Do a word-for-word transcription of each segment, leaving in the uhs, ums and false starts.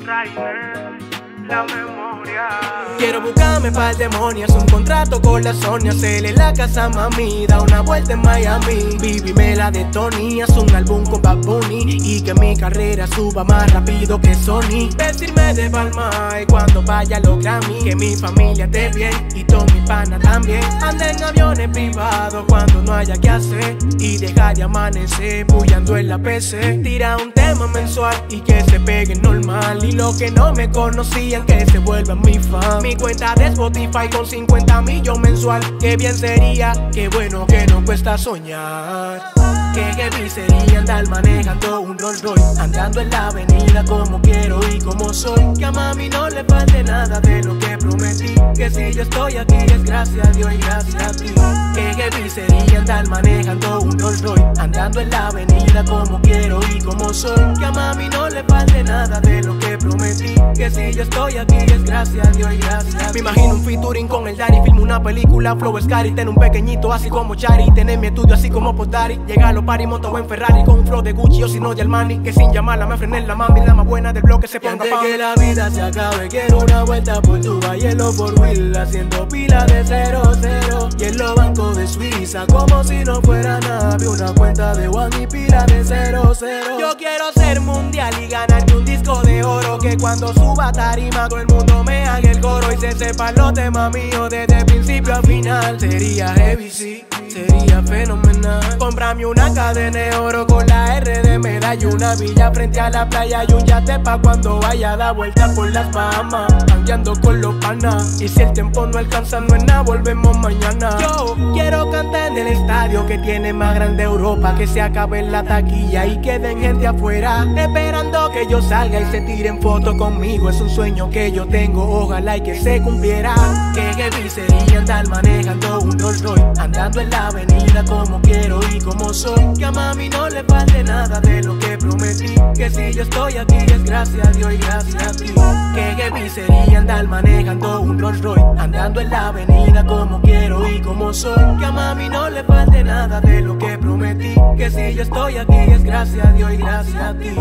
Rainer, la memoria. Quiero buscarme pa'l demonios, un contrato con la Sony, hacerle la casa a mami, da una vuelta en Miami. Vivime la de Tony, haz un álbum con Bad Bunny y que mi carrera suba más rápido que Sony. Vestirme de Balmain y cuando vaya a los Grammy, que mi familia esté bien y todos mis panas también. Ande en aviones privados cuando no haya que hacer y dejar de amanecer bullando en la P C. Tira un tema mensual y que se pegue normal, y los que no me conocían que se vuelvan mi fan. Mi cuenta de Spotify con cincuenta millones mensual, que bien sería, qué bueno que no cuesta soñar. Que heavy sería andar manejando un Rolls Royce, andando en la avenida como quiero y como soy. Que a mami no le falte nada de lo que prometí, que si yo estoy aquí es gracias a Dios y gracias a ti. Que heavy sería andar manejando un Rolls Royce, andando en la avenida como quiero y como soy. Que a mami no le falte nada de lo que prometí, que si yo estoy aquí es gracias a Dios y gracias a ti. Me imagino un featuring con el Daddy, filmo una película, flow scary, tener un pequeñito así como Chari, tener mi estudio así como Potari, llegar a los party monto en Ferrari con un flow de Gucci o si no de Armani, que sin llamarla me frené la mami, la más buena del bloque se ponga pa' que la vida se acabe, quiero una vuelta por Dubai y en los four wheel, haciendo pila de cero cero y en los bancos de Suiza como si no fuera nada, vi una cuenta de One y pila de cero cero. Yo quiero ser mundial y ganarme un disco de oro, que cuando suba tarima todo el mundo me haga el coro y se sepan los temas míos desde principio a final. Sería heavy, sí, sería fenomenal. Comprame una cadena de oro con la R de medalla, una villa frente a la playa y un yate pa' cuando vaya a dar vuelta por las Bahamas, cambiando con los panas. Y si el tiempo no alcanza, no es nada, volvemos mañana. Yo quiero cantar en el estadio que tiene más grande Europa, que se acabe la taquilla y queden gente afuera esperando que yo salga y se tiren fotos conmigo. Es un sueño que yo tengo, ojalá y que se cumpliera. Que heavy sería andar manejando un Rolls Royce, andando en la avenida como quiero y como soy. Que a mami no le falte nada de lo que prometí, que si yo estoy aquí es gracias a Dios y gracias a ti. Que heavy sería andar manejando un Rolls Royce, andando en la avenida como quiero y como soy. Que a mami no le falte nada de lo que prometí, que si yo estoy aquí es gracias a Dios y gracias a ti.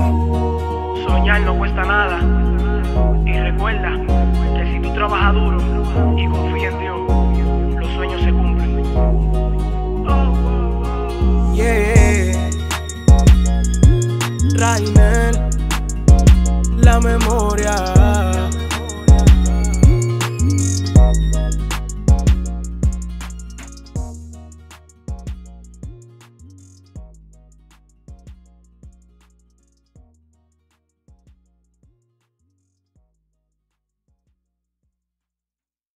Soñar no cuesta nada, y recuerda que si tú trabajas duro y confías en Dios,